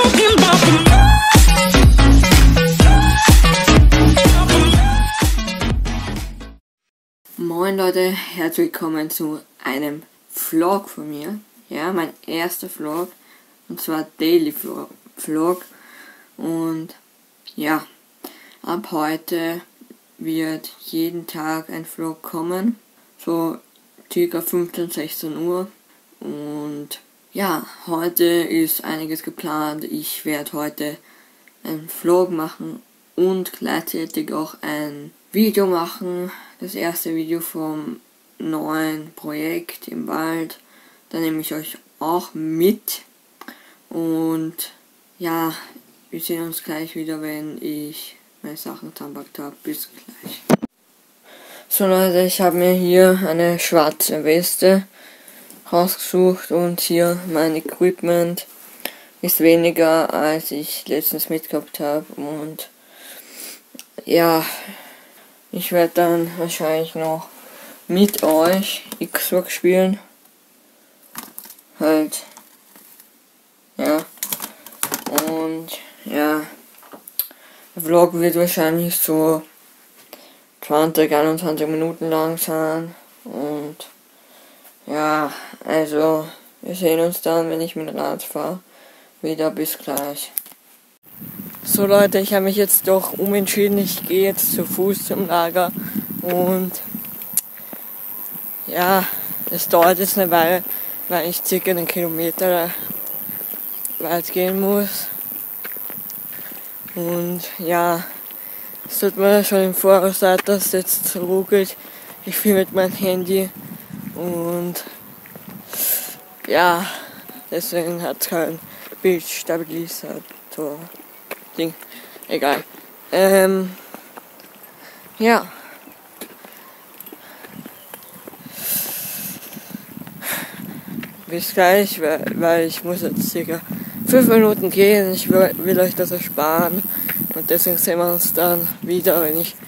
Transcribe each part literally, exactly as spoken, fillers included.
Moin Leute, herzlich willkommen zu einem Vlog von mir. Ja, mein erster Vlog, und zwar Daily Vlog. Vlog. Und ja, ab heute wird jeden Tag ein Vlog kommen, so circa fünfzehn, sechzehn Uhr. Und ja, heute ist einiges geplant. Ich werde heute einen Vlog machen und gleichzeitig auch ein Video machen. Das erste Video vom neuen Projekt im Wald. Da nehme ich euch auch mit. Und ja, wir sehen uns gleich wieder, wenn ich meine Sachen zusammengepackt habe. Bis gleich. So Leute, ich habe mir hier eine schwarze Weste rausgesucht und hier mein Equipment ist weniger, als ich letztens mitgehabt habe. Und ja, ich werde dann wahrscheinlich noch mit euch Xbox spielen. Halt. Ja. Und ja. Der Vlog wird wahrscheinlich so zwanzig, einundzwanzig Minuten lang sein. Und ja, also wir sehen uns dann, wenn ich mit dem Rad fahre. Wieder, bis gleich. So Leute, ich habe mich jetzt doch umentschieden. Ich gehe jetzt zu Fuß zum Lager. Und ja, es dauert jetzt eine Weile, weil ich circa einen Kilometer weit gehen muss. Und ja, es tut mir schon im Voraus leid, dass es jetzt ruckelt. Ich filme mit meinem Handy und ja, deswegen hat es kein Bildstabilisator Ding. Egal. Ähm, ja. Bis gleich, weil, weil ich muss jetzt circa fünf Minuten gehen. Ich will, will euch das ersparen. Und deswegen sehen wir uns dann wieder, wenn ich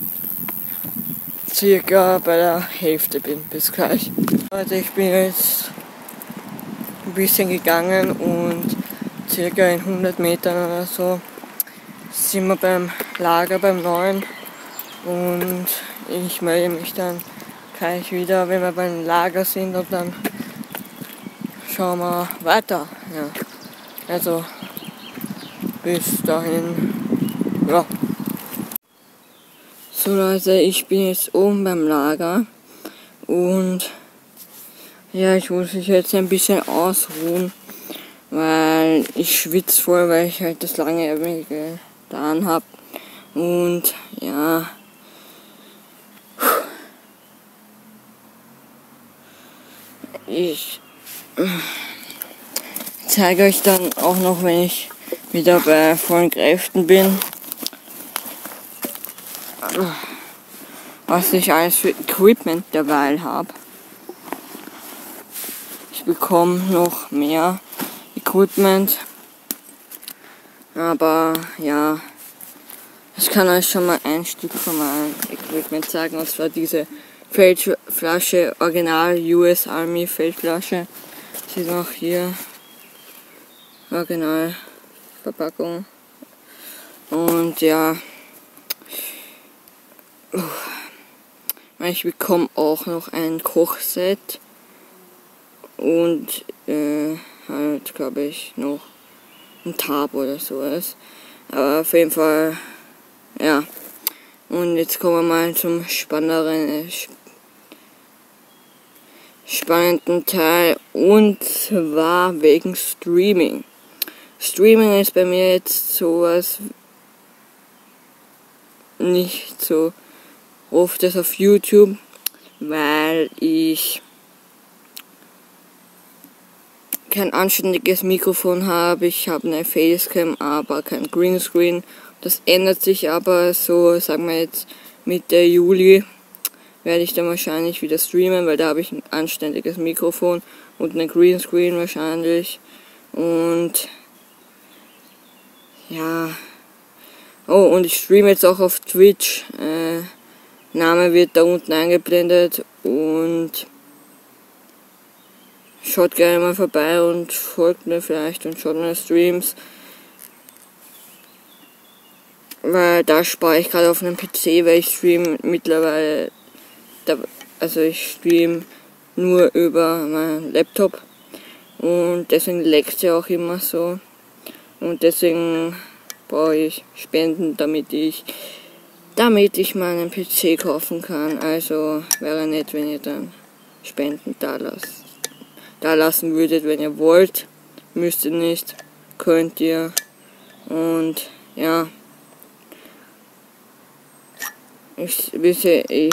circa bei der Hälfte bin. Bis gleich. Also ich bin jetzt ein bisschen gegangen und circa in hundert Metern oder so sind wir beim Lager, beim neuen. Und ich melde mich dann gleich wieder, wenn wir beim Lager sind, und dann schauen wir weiter. Ja. Also bis dahin. Ja. So Leute, ich bin jetzt oben beim Lager und ja, ich muss mich jetzt ein bisschen ausruhen, weil ich schwitze voll, weil ich halt das lange Ärmel getan habe. Und ja, ich zeige euch dann auch noch, wenn ich wieder bei vollen Kräften bin, was ich alles für Equipment dabei habe. Ich bekomme noch mehr Equipment, aber ja, ich kann euch schon mal ein Stück von meinem Equipment zeigen, und zwar diese Feldflasche, Original U S Army Feldflasche. Sieht man auch hier, Original Verpackung. Und ja, ich bekomme auch noch ein Kochset und äh, halt, glaube ich, noch ein Tab oder sowas. Aber auf jeden Fall, ja. Und jetzt kommen wir mal zum spannenderen, äh, spannenden Teil, und zwar wegen Streaming. Streaming ist bei mir jetzt sowas nicht so oft das auf YouTube, weil ich kein anständiges Mikrofon habe. Ich habe eine Facecam, aber kein Greenscreen. Das ändert sich aber so, sagen wir jetzt Mitte Juli, werde ich dann wahrscheinlich wieder streamen, weil da habe ich ein anständiges Mikrofon und einen Greenscreen wahrscheinlich. Und ja, oh, und ich streame jetzt auch auf Twitch. Äh, Name wird da unten eingeblendet, und schaut gerne mal vorbei und folgt mir vielleicht und schaut meine Streams. weil da spare ich gerade auf einem P C, weil ich stream mittlerweile, da, also ich stream nur über meinen Laptop und deswegen leckt ja auch immer so und deswegen brauche ich Spenden, damit ich damit ich meinen P C kaufen kann. Also wäre nett, wenn ihr dann Spenden da lasst, da lassen würdet, wenn ihr wollt. Müsst ihr nicht, könnt ihr. Und ja, ich, ich,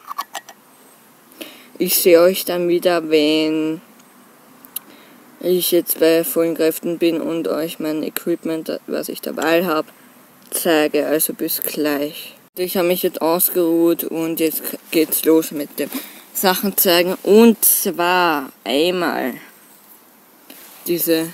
ich sehe euch dann wieder, wenn ich jetzt bei vollen Kräften bin und euch mein Equipment, was ich dabei habe, zeige. Also bis gleich. Ich habe mich jetzt ausgeruht und jetzt geht's los mit dem Sachen zeigen. Und zwar einmal diese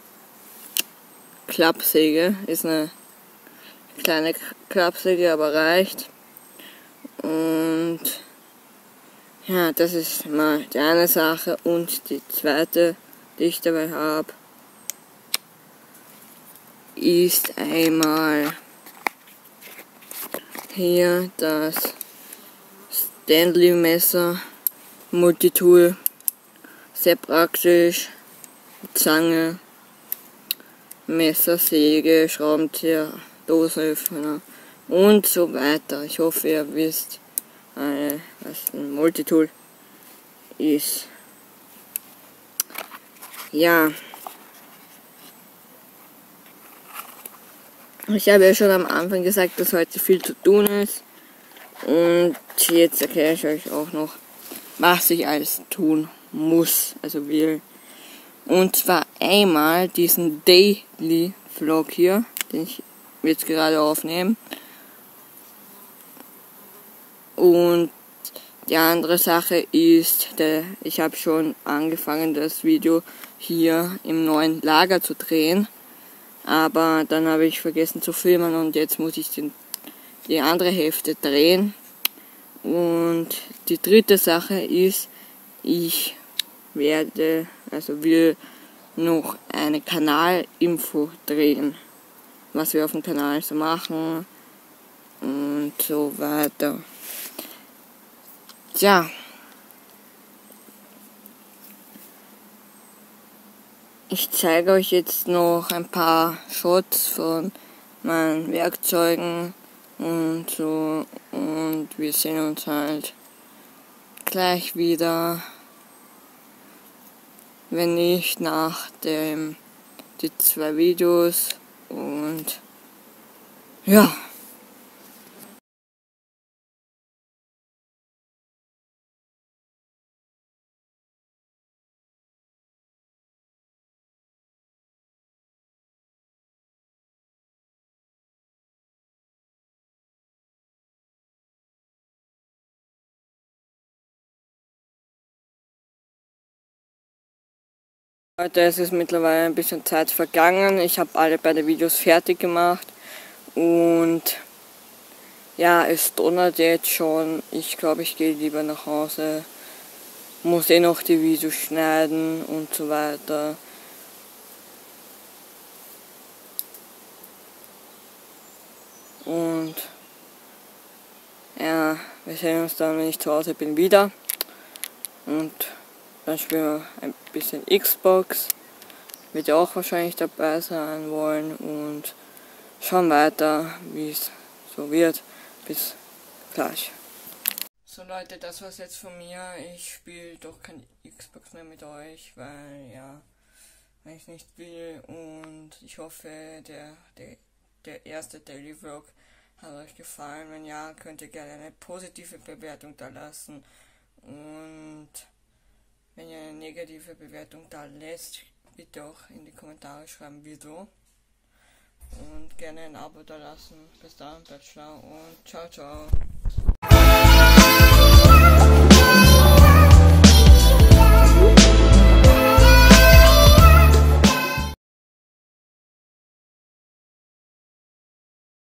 Klappsäge. Ist eine kleine Klappsäge, aber reicht. Und ja, das ist mal die eine Sache. Und die zweite, die ich dabei habe, ist einmal hier das Stanley Messer Multitool, sehr praktisch, Zange, Messer, Säge, Schraubenzieher, Dosenöffner und so weiter. Ich hoffe, ihr wisst, äh, was ein Multitool ist. Ja. Ich habe ja schon am Anfang gesagt, dass heute viel zu tun ist. Und jetzt erkläre ich euch auch noch, was ich alles tun muss, also will. Und zwar einmal diesen Daily Vlog hier, den ich jetzt gerade aufnehme. Und die andere Sache ist, der, ich habe schon angefangen, das Video hier im neuen Lager zu drehen. Aber dann habe ich vergessen zu filmen und jetzt muss ich den, die andere Hälfte drehen. Und die dritte Sache ist, ich werde, also will noch eine Kanalinfo drehen, was wir auf dem Kanal so machen und so weiter. Tja. Ich zeige euch jetzt noch ein paar Shots von meinen Werkzeugen und so und wir sehen uns halt gleich wieder, wenn nicht nach dem die zwei Videos und ja. Heute ist es mittlerweile ein bisschen Zeit vergangen. Ich habe alle beide Videos fertig gemacht und ja, es donnert jetzt schon. Ich glaube, ich gehe lieber nach Hause. Muss eh noch die Videos schneiden und so weiter. Und ja, wir sehen uns dann, wenn ich zu Hause bin, wieder. Und dann spielen wir ein bisschen Xbox. Wird ja auch wahrscheinlich dabei sein wollen. Und schauen weiter, wie es so wird. Bis gleich. So Leute, das war's jetzt von mir. Ich spiele doch kein Xbox mehr mit euch, weil ja, weil ich nicht will. Und ich hoffe, der, der, der erste Daily Vlog hat euch gefallen. Wenn ja, könnt ihr gerne eine positive Bewertung da lassen. Und wenn ihr eine negative Bewertung da lässt, bitte auch in die Kommentare schreiben, wieso. Und gerne ein Abo da lassen. Bis dann, Bachelor und ciao, ciao.